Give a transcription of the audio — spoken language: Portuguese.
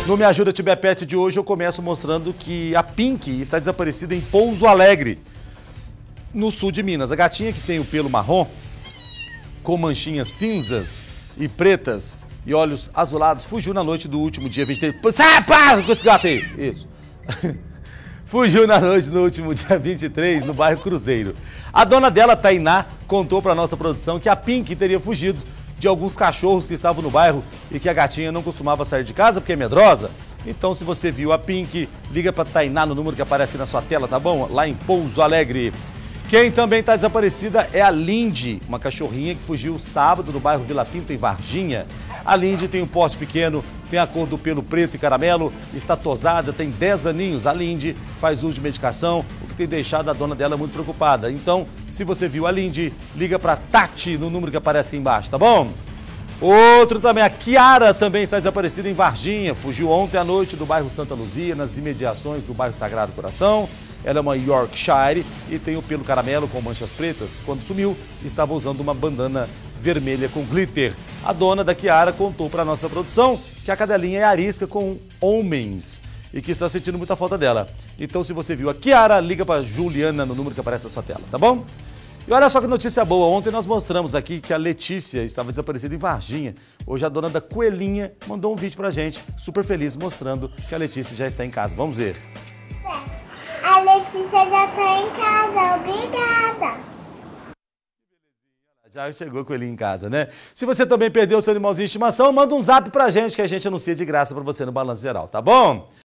No Me Ajuda Tibé Pet de hoje eu começo mostrando que a Pink está desaparecida em Pouso Alegre, no sul de Minas. A gatinha que tem o pelo marrom, com manchinhas cinzas e pretas e olhos azulados, fugiu na noite do último dia 23... Sai, para com esse gato aí! Isso. Fugiu na noite do último dia 23, no bairro Cruzeiro. A dona dela, Tainá, contou para nossa produção que a Pink teria fugido de alguns cachorros que estavam no bairro e que a gatinha não costumava sair de casa porque é medrosa. Então, se você viu a Pink, liga para Tainá no número que aparece na sua tela, tá bom? Lá em Pouso Alegre. Quem também está desaparecida é a Lindy, uma cachorrinha que fugiu sábado no bairro Vila Pinto, em Varginha. A Lindy tem um porte pequeno, tem a cor do pelo preto e caramelo, está tosada, tem 10 aninhos. A Lindy faz uso de medicação, o que tem deixado a dona dela muito preocupada. Então, se você viu a Lindy, liga para Tati no número que aparece aqui embaixo, tá bom? Outro também, a Kiara também está desaparecida em Varginha. Fugiu ontem à noite do bairro Santa Luzia, nas imediações do bairro Sagrado Coração. Ela é uma Yorkshire e tem o pelo caramelo com manchas pretas. Quando sumiu, estava usando uma bandana vermelha com glitter. A dona da Kiara contou para a nossa produção que a cadelinha é arisca com homens e que está sentindo muita falta dela. Então, se você viu a Kiara, liga para Juliana no número que aparece na sua tela, tá bom? E olha só que notícia boa, ontem nós mostramos aqui que a Letícia estava desaparecida em Varginha. Hoje a dona da Coelhinha mandou um vídeo pra gente, super feliz, mostrando que a Letícia já está em casa. Vamos ver. A Letícia já está em casa, obrigada. Já chegou a Coelhinha em casa, né? Se você também perdeu o seu animalzinho de estimação, manda um zap pra gente que a gente anuncia de graça pra você no Balanço Geral, tá bom?